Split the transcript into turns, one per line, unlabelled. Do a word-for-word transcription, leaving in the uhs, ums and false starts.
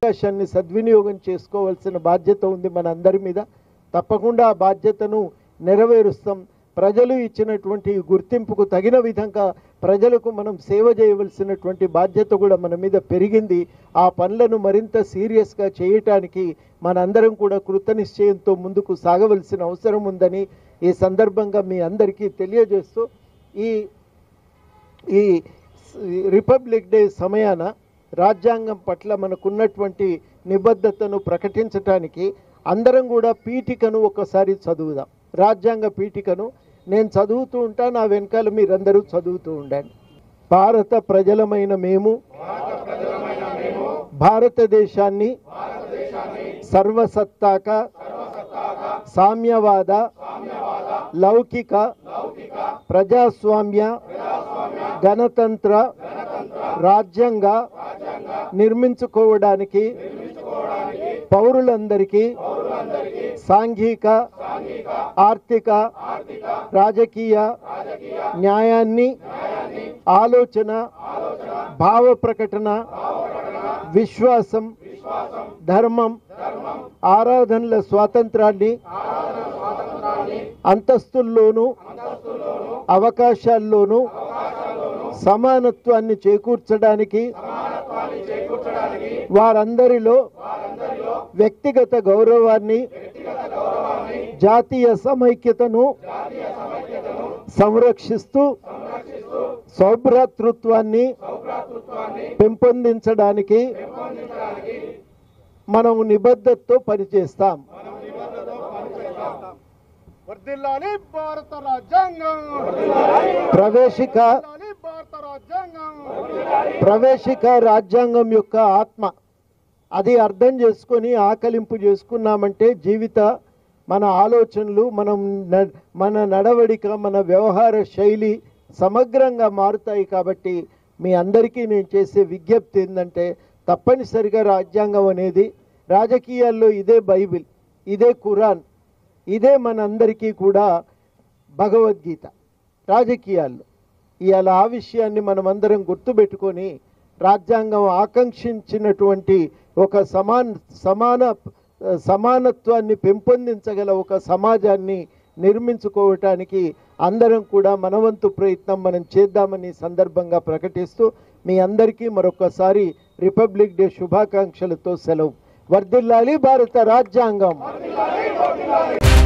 అవకాశాన్ని సద్వినియోగం చేసుకోవాల్సిన బాధ్యత ఉంది మన అందరి మీద. తప్పకుండా ఆ బాధ్యతను నెరవేరుస్తాం. ప్రజలు ఇచ్చినటువంటి గుర్తింపుకు తగిన విధంగా ప్రజలకు మనం సేవ చేయవలసినటువంటి బాధ్యత కూడా మన మీద పెరిగింది. ఆ పనులను మరింత సీరియస్గా చేయటానికి మనందరం కూడా కృతనిశ్చయంతో ముందుకు సాగవలసిన అవసరం ఉందని ఈ సందర్భంగా మీ అందరికీ తెలియజేస్తూ, ఈ ఈ రిపబ్లిక్ డే సమయాన రాజ్యాంగం పట్ల మనకున్నటువంటి నిబద్ధతను ప్రకటించడానికి అందరం కూడా పీఠికను ఒకసారి చదువుదాం. రాజ్యాంగ పీఠికను నేను చదువుతూ ఉంటా, నా వెనకాల మీరందరూ చదువుతూ ఉండండి. భారత ప్రజలమైన మేము భారతదేశాన్ని సర్వసత్తాక సామ్యవాద లౌకిక ప్రజాస్వామ్య గణతంత్ర రాజ్యంగా నిర్మించుకోవడానికి పౌరులందరికీ సాంఘిక ఆర్థిక రాజకీయ న్యాయాన్ని ఆలోచన భావ ప్రకటన విశ్వాసం ధర్మం ఆరాధనల స్వాతంత్రాన్ని అంతస్తుల్లోనూ అవకాశాల్లోనూ సమానత్వాన్ని చేకూర్చడానికి వారందరిలో వ్యక్తిగత గౌరవాన్ని జాతీయ సమైక్యతను సంరక్షిస్తూ సౌభ్రాతృత్వాన్ని పెంపొందించడానికి మనం నిబద్ధతతో పనిచేస్తాం.
వర్ధిల్లాలి భారత రాజ్యాంగం,
ప్రవేశిక
భారత రాజ్యాంగం,
ప్రవేశిక రాజ్యాంగం యొక్క ఆత్మ అది అర్థం చేసుకొని ఆకలింపు చేసుకున్నామంటే జీవిత మన ఆలోచనలు మనం మన నడవడిక మన వ్యవహార శైలి సమగ్రంగా మారుతాయి. కాబట్టి మీ అందరికీ నేను చేసే విజ్ఞప్తి ఏంటంటే తప్పనిసరిగా రాజ్యాంగం అనేది రాజకీయాల్లో ఇదే బైబిల్, ఇదే ఖురాన్, ఇదే మనందరికీ కూడా భగవద్గీత. రాజకీయాల్లో ఇవాళ ఆ విషయాన్ని మనమందరం గుర్తుపెట్టుకొని రాజ్యాంగం ఆకాంక్షించినటువంటి ఒక సమాన సమాన సమానత్వాన్ని పెంపొందించగల ఒక సమాజాన్ని నిర్మించుకోవటానికి అందరం కూడా మనవంతు ప్రయత్నం మనం చేద్దామని సందర్భంగా ప్రకటిస్తూ మీ అందరికీ మరొకసారి రిపబ్లిక్ డే శుభాకాంక్షలతో సెలవు. వర్ధిల్లాలి భారత రాజ్యాంగం.